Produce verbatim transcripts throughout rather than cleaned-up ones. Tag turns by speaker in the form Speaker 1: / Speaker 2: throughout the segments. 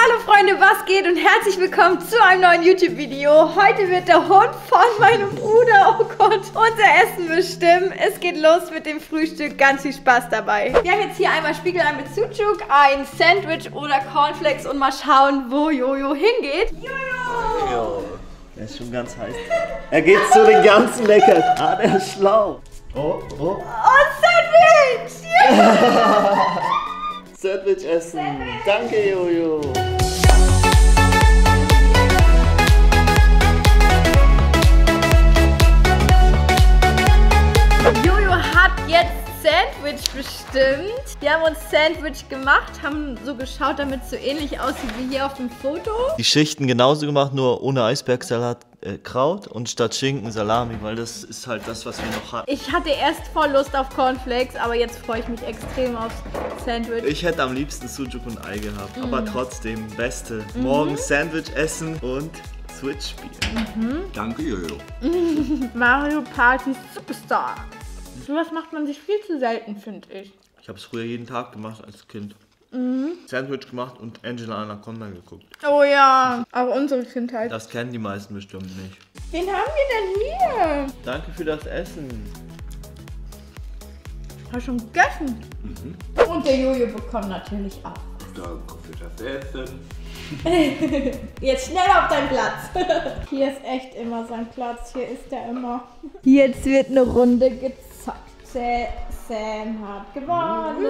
Speaker 1: Hallo Freunde, was geht und herzlich willkommen zu einem neuen YouTube-Video. Heute wird der Hund von meinem Bruder, oh Gott, unser Essen bestimmen. Es geht los mit dem Frühstück, ganz viel Spaß dabei. Wir haben jetzt hier einmal Spiegelei mit Sucuk, ein Sandwich oder Cornflakes und mal schauen, wo Jojo hingeht. Jojo!
Speaker 2: Jo, der ist schon ganz heiß. Er geht zu den ganzen Leckern. Ah, der ist schlau. Oh, oh.
Speaker 1: Oh, Sandwich! Yeah.
Speaker 2: Sandwich essen. Sandwich. Danke, Jojo.
Speaker 1: Jojo hat jetzt Sandwich bestimmt. Wir haben uns Sandwich gemacht, haben so geschaut, damit es so ähnlich aussieht wie hier auf dem Foto.
Speaker 2: Die Schichten genauso gemacht, nur ohne Eisbergsalat, äh, Kraut und statt Schinken Salami, weil das ist halt das, was wir noch hatten.
Speaker 1: Ich hatte erst voll Lust auf Cornflakes, aber jetzt freue ich mich extrem aufs Sandwich.
Speaker 2: Ich hätte am liebsten Sucuk und Ei gehabt, mm. aber trotzdem, beste.
Speaker 1: Mhm.
Speaker 2: Morgen Sandwich essen und Switch spielen.
Speaker 3: Mhm. Danke, Jojo.
Speaker 1: Mario Party Superstar. Sowas macht man sich viel zu selten, finde ich.
Speaker 2: Ich habe es früher jeden Tag gemacht als Kind.
Speaker 1: Mhm.
Speaker 2: Sandwich gemacht und Angela Anaconda geguckt.
Speaker 1: Oh ja, auch unsere Kindheit.
Speaker 2: Das kennen die meisten bestimmt nicht.
Speaker 1: Wen haben wir denn hier?
Speaker 2: Danke für das Essen.
Speaker 1: Hast du schon gegessen?
Speaker 3: Mhm.
Speaker 1: Und der Jojo bekommt natürlich auch.
Speaker 3: Danke für das Essen.
Speaker 1: Jetzt schnell auf deinen Platz. Hier ist echt immer sein Platz. Hier ist er immer. Jetzt wird eine Runde gezockt. Sam hat gewonnen.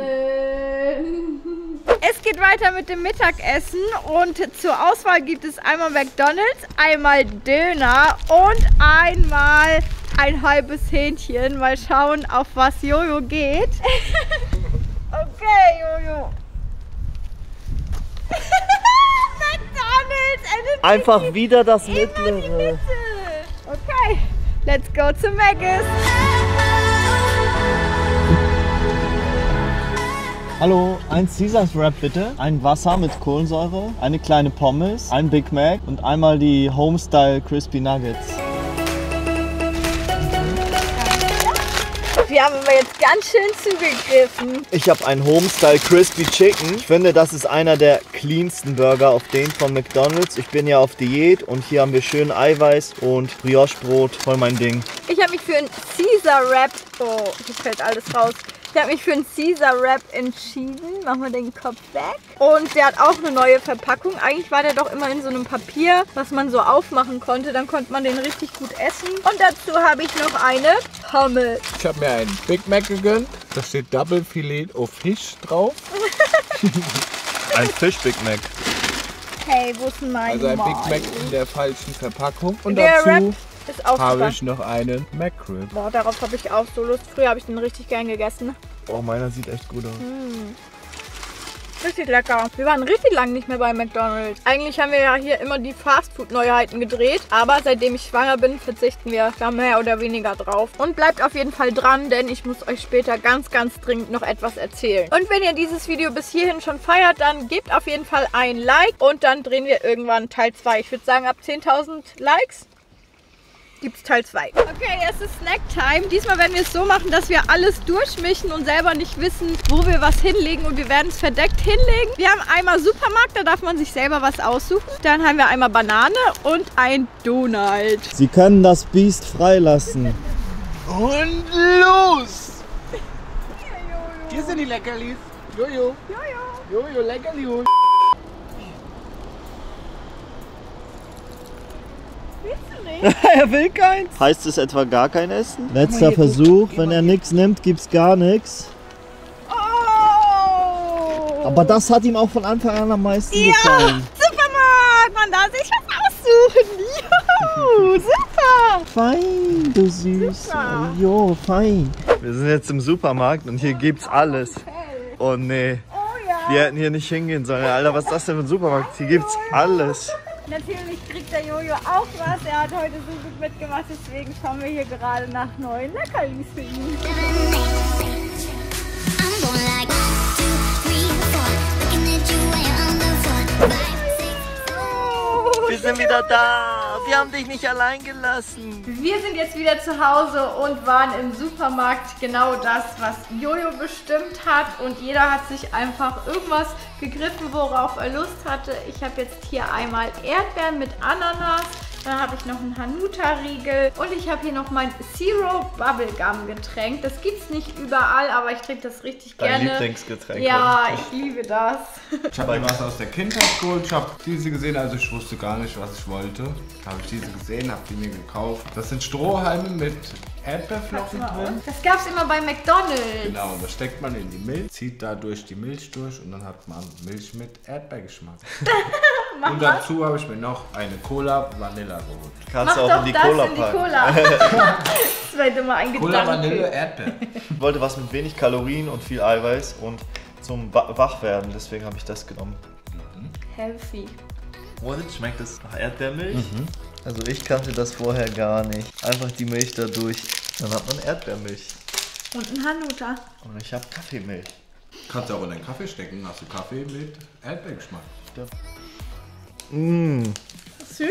Speaker 1: Es geht weiter mit dem Mittagessen und zur Auswahl gibt es einmal McDonald's, einmal Döner und einmal ein halbes Hähnchen. Mal schauen, auf was Jojo geht. Okay, Jojo. McDonald's!
Speaker 2: Einfach wieder das
Speaker 1: Immer
Speaker 2: Mittlere.
Speaker 1: die Mitte. Okay, let's go zu Maggis.
Speaker 2: Hallo, ein Caesars Wrap bitte, ein Wasser mit Kohlensäure, eine kleine Pommes, ein Big Mac und einmal die Homestyle Crispy Nuggets.
Speaker 1: Wir haben aber jetzt ganz schön zugegriffen.
Speaker 2: Ich habe einen Homestyle Crispy Chicken. Ich finde, das ist einer der cleansten Burger auf den von McDonald's. Ich bin ja auf Diät und hier haben wir schön Eiweiß und Brioche-Brot, voll mein Ding.
Speaker 1: Ich habe mich für einen Caesar Wrap, oh, hier fällt alles raus. Ich habe mich für einen Caesar Wrap entschieden. Machen wir den Kopf weg. Und der hat auch eine neue Verpackung. Eigentlich war der doch immer in so einem Papier, was man so aufmachen konnte. Dann konnte man den richtig gut essen. Und dazu habe ich noch eine Pommes.
Speaker 3: Ich habe mir einen Big Mac gegönnt. Da steht Double Filet au Fish drauf.
Speaker 2: Ein Fisch Big Mac.
Speaker 1: Hey, wo ist denn mein
Speaker 3: Also ein
Speaker 1: Maul?
Speaker 3: Big Mac in der falschen Verpackung. Und
Speaker 1: Der Wrap
Speaker 3: dazu
Speaker 1: ist auch
Speaker 3: habe
Speaker 1: super.
Speaker 3: ich noch einen McRib.
Speaker 1: Boah, darauf habe ich auch so Lust. Früher habe ich den richtig gern gegessen.
Speaker 2: Oh, meiner sieht echt gut aus.
Speaker 1: Mm. Richtig lecker. Wir waren richtig lange nicht mehr bei McDonald's. Eigentlich haben wir ja hier immer die Fastfood-Neuheiten gedreht. Aber seitdem ich schwanger bin, verzichten wir da mehr oder weniger drauf. Und bleibt auf jeden Fall dran, denn ich muss euch später ganz, ganz dringend noch etwas erzählen. Und wenn ihr dieses Video bis hierhin schon feiert, dann gebt auf jeden Fall ein Like. Und dann drehen wir irgendwann Teil zwei. Ich würde sagen, ab zehntausend Likes gibt es Teil zwei. Okay, es ist Snacktime. Diesmal werden wir es so machen, dass wir alles durchmischen und selber nicht wissen, wo wir was hinlegen. Und wir werden es verdeckt hinlegen. Wir haben einmal Supermarkt, da darf man sich selber was aussuchen. Dann haben wir einmal Banane und ein Donut.
Speaker 2: Sie können das Biest freilassen.
Speaker 3: Und los! Hier sind die Leckerlis. Jojo. Jojo. Jojo, Leckerli.
Speaker 2: Er will keins. Heißt es etwa gar kein Essen? Letzter Versuch. Wenn er nichts nimmt, gibt's gar nichts.
Speaker 1: Oh!
Speaker 2: Aber das hat ihm auch von Anfang an am meisten
Speaker 1: Ja,
Speaker 2: gefallen.
Speaker 1: Supermarkt! Man darf sich was aussuchen. Juhu, super!
Speaker 2: Fein, du Süß.
Speaker 1: Super.
Speaker 2: Jo, fein. Wir sind jetzt im Supermarkt und hier gibt's alles. Oh nee.
Speaker 1: Oh ja.
Speaker 2: Wir hätten hier nicht hingehen sollen. Alter, was ist das denn für ein Supermarkt? Hier gibt's alles.
Speaker 1: Natürlich kriegt der Jojo auch was. Er hat heute so gut mitgemacht, deswegen schauen wir hier gerade nach neuen Leckerlis für ihn.
Speaker 2: Wir sind wieder da. wir haben dich nicht allein gelassen.
Speaker 1: Wir sind jetzt wieder zu Hause und waren im Supermarkt. Genau das, was Jojo bestimmt hat. Und jeder hat sich einfach irgendwas gegriffen, worauf er Lust hatte. Ich habe jetzt hier einmal Erdbeeren mit Ananas. Dann habe ich noch einen Hanuta-Riegel und ich habe hier noch mein Zero Bubblegum Getränk. Das gibt es nicht überall, aber ich trinke das richtig
Speaker 2: Dein
Speaker 1: gerne.
Speaker 2: Lieblingsgetränk.
Speaker 1: Ja, ich liebe das.
Speaker 3: Ich habe mir was aus der Kindheit geholt. Ich habe diese gesehen, also ich wusste gar nicht, was ich wollte. Habe ich diese gesehen, habe die mir gekauft. Das sind Strohhalme mit Erdbeerflocken drin.
Speaker 1: Das gab es immer bei McDonald's.
Speaker 3: Genau, das steckt man in die Milch, zieht dadurch die Milch durch und dann hat man Milch mit Erdbeergeschmack. Und dazu habe ich mir noch eine Cola Vanilla geholt.
Speaker 2: Kannst
Speaker 1: Mach
Speaker 2: du auch
Speaker 1: doch
Speaker 2: in die
Speaker 1: das
Speaker 2: Cola
Speaker 1: in die
Speaker 2: packen.
Speaker 1: Cola. Das wäre immer ein
Speaker 3: Cola
Speaker 1: Gedanke.
Speaker 3: Vanille Erdbeer.
Speaker 2: Ich wollte was mit wenig Kalorien und viel Eiweiß und zum Wa- Wachwerden, deswegen habe ich das genommen.
Speaker 1: Healthy.
Speaker 2: Und schmeckt es nach Erdbeermilch? Also ich kannte das vorher gar nicht. Einfach die Milch da durch, dann hat man Erdbeermilch.
Speaker 1: Und ein Hanuta.
Speaker 2: Und ich habe Kaffeemilch.
Speaker 3: Kannst du auch in deinen Kaffee stecken, hast du Kaffee mit Erdbeergeschmack.
Speaker 2: Mmh,
Speaker 1: Süß?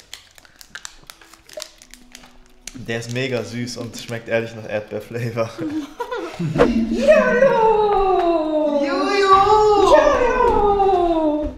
Speaker 2: der ist mega süß und schmeckt ehrlich nach Erdbeerflavor.
Speaker 1: Jojo!
Speaker 2: Jojo!
Speaker 1: Jojo!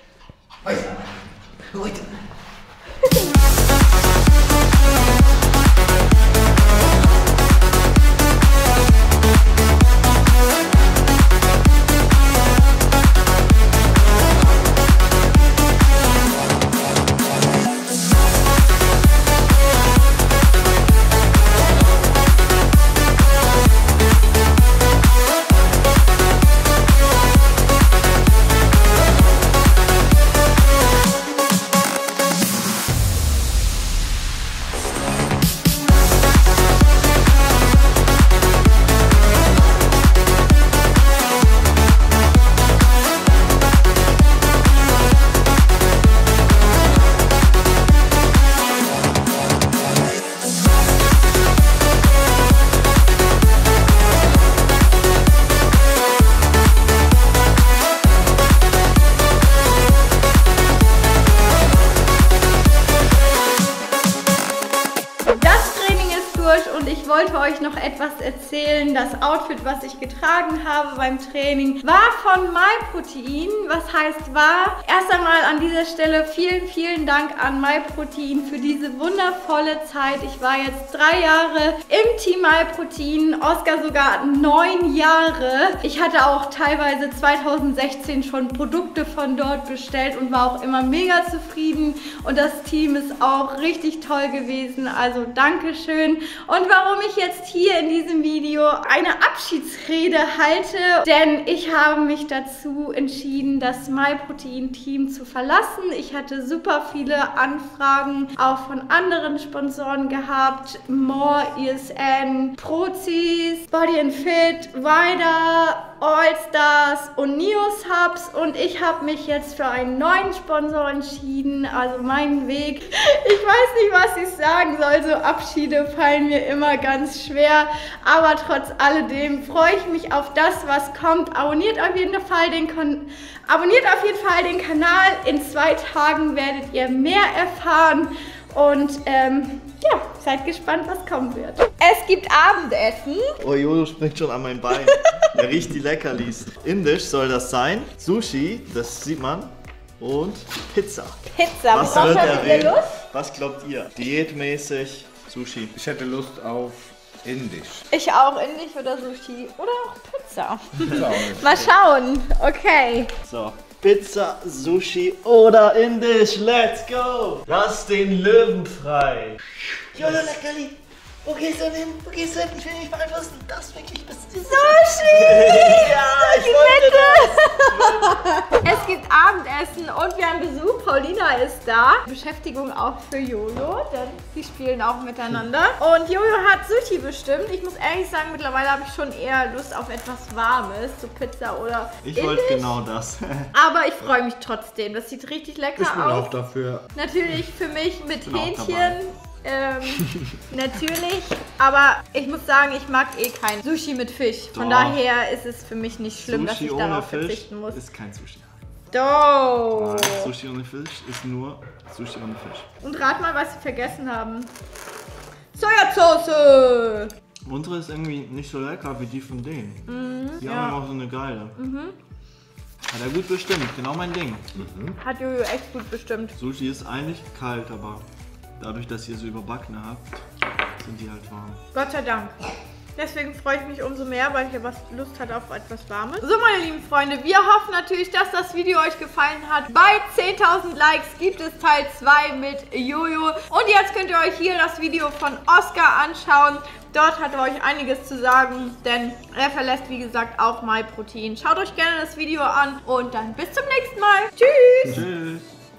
Speaker 1: Und ich wollte euch noch etwas erzählen. Das Outfit, was ich getragen habe beim Training, war von MyProtein. Was heißt war? Erst einmal an dieser Stelle vielen, vielen Dank an MyProtein für diese wundervolle Zeit. Ich war jetzt drei Jahre im Team MyProtein, Oskar sogar neun Jahre. Ich hatte auch teilweise zweitausendsechzehn schon Produkte von dort bestellt und war auch immer mega zufrieden. Und das Team ist auch richtig toll gewesen. Also Dankeschön. Und warum ich jetzt hier in diesem Video eine Abschiedsrede halte, denn ich habe mich dazu entschieden, das MyProtein-Team zu verlassen. Ich hatte super viele Anfragen auch von anderen Sponsoren gehabt. More, E S N, Prozis, Body and Fit, Wider, Allstars und Neos Hubs. Und ich habe mich jetzt für einen neuen Sponsor entschieden, also meinen Weg. Ich weiß nicht, was ich sagen soll, so Abschiede fallen mir immer ganz schwer, aber trotz alledem freue ich mich auf das, was kommt. Abonniert auf jeden Fall den Kon Abonniert auf jeden Fall den Kanal. In zwei Tagen werdet ihr mehr erfahren und ähm, ja, seid gespannt, was kommen wird. Es gibt Abendessen.
Speaker 2: Oh, Jojo springt schon an mein Bein. Er riecht die Leckerlis. Indisch soll das sein. Sushi, das sieht man. Und Pizza.
Speaker 1: Pizza,
Speaker 2: Was
Speaker 1: worauf
Speaker 2: wird
Speaker 1: habt ihr
Speaker 2: erwähnt?
Speaker 1: Lust?
Speaker 2: Was glaubt ihr? Diätmäßig Sushi.
Speaker 3: Ich hätte Lust auf Indisch.
Speaker 1: Ich auch, Indisch oder Sushi oder auch Pizza.
Speaker 3: Pizza auch nicht.
Speaker 1: Mal schauen. Okay.
Speaker 2: So. Pizza, Sushi oder Indisch. Let's go! Lass den Löwen frei. Jojo Leckerli. Wo gehst du hin? Wo gehst du hin? Ich will nicht beeinflussen. Das wirklich bist du.
Speaker 1: Sushi!
Speaker 2: Ja, ich wollte das.
Speaker 1: Es gibt Abendessen und wir haben Besuch. Paulina ist da. Beschäftigung auch für Jojo, denn die spielen auch miteinander. Und Jojo hat Sushi bestimmt. Ich muss ehrlich sagen, mittlerweile habe ich schon eher Lust auf etwas Warmes, so Pizza oder
Speaker 2: Ich
Speaker 1: Indisch.
Speaker 2: wollte genau das.
Speaker 1: Aber ich freue mich trotzdem. Das sieht richtig lecker
Speaker 3: Ich bin
Speaker 1: aus.
Speaker 3: auch dafür.
Speaker 1: Natürlich für mich mit
Speaker 2: bin auch
Speaker 1: Hähnchen. Ähm, natürlich, aber ich muss sagen, ich mag eh kein Sushi mit Fisch. Von
Speaker 2: Doch.
Speaker 1: daher ist es für mich nicht schlimm, dass
Speaker 2: Sushi
Speaker 1: ich
Speaker 2: ohne
Speaker 1: darauf
Speaker 2: Fisch
Speaker 1: verzichten muss.
Speaker 2: ist kein Sushi.
Speaker 1: Doch.
Speaker 2: Sushi ohne Fisch ist nur Sushi ohne Fisch.
Speaker 1: Und rat mal, was sie vergessen haben. Sojasauce.
Speaker 2: Unsere ist irgendwie nicht so lecker wie die von denen.
Speaker 1: Mhm,
Speaker 2: die
Speaker 1: ja.
Speaker 2: haben auch so eine geile. Mhm. Hat er gut bestimmt, genau mein Ding.
Speaker 3: Mhm.
Speaker 1: Hat Jojo echt gut bestimmt.
Speaker 2: Sushi ist eigentlich kalt, aber dadurch, dass ihr so überbacken habt, sind die halt warm.
Speaker 1: Gott sei Dank. Deswegen freue ich mich umso mehr, weil ich ja was Lust hatte auf etwas Warmes. So, meine lieben Freunde, wir hoffen natürlich, dass das Video euch gefallen hat. Bei zehntausend Likes gibt es Teil zwei mit Jojo. Und jetzt könnt ihr euch hier das Video von Oscar anschauen. Dort hat er euch einiges zu sagen, denn er verlässt, wie gesagt, auch MyProtein. Schaut euch gerne das Video an und dann bis zum nächsten Mal. Tschüss!
Speaker 2: Tschüss!